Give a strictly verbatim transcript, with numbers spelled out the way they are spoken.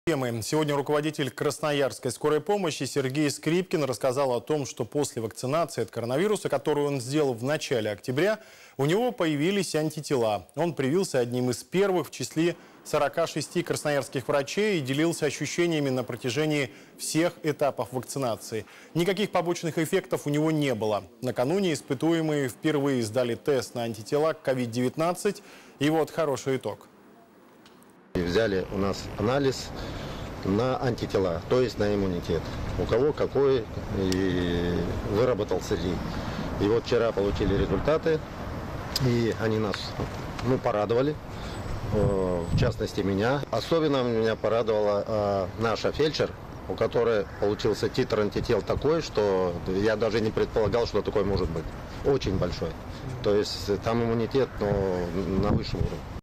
Сегодня руководитель Красноярской скорой помощи Сергей Скрипкин рассказал о том, что после вакцинации от коронавируса, которую он сделал в начале октября, у него появились антитела. Он привился одним из первых в числе сорока шести красноярских врачей и делился ощущениями на протяжении всех этапов вакцинации. Никаких побочных эффектов у него не было. Накануне испытуемые впервые сдали тест на антитела к ковид девятнадцать. И вот хороший итог. Взяли у нас анализ на антитела, то есть на иммунитет. У кого какой и выработался ли. И вот вчера получили результаты, и они нас ну, порадовали, в частности меня. Особенно меня порадовала наша фельдшер, у которой получился титр антител такой, что я даже не предполагал, что такой может быть. Очень большой. То есть там иммунитет, но на высшем уровне.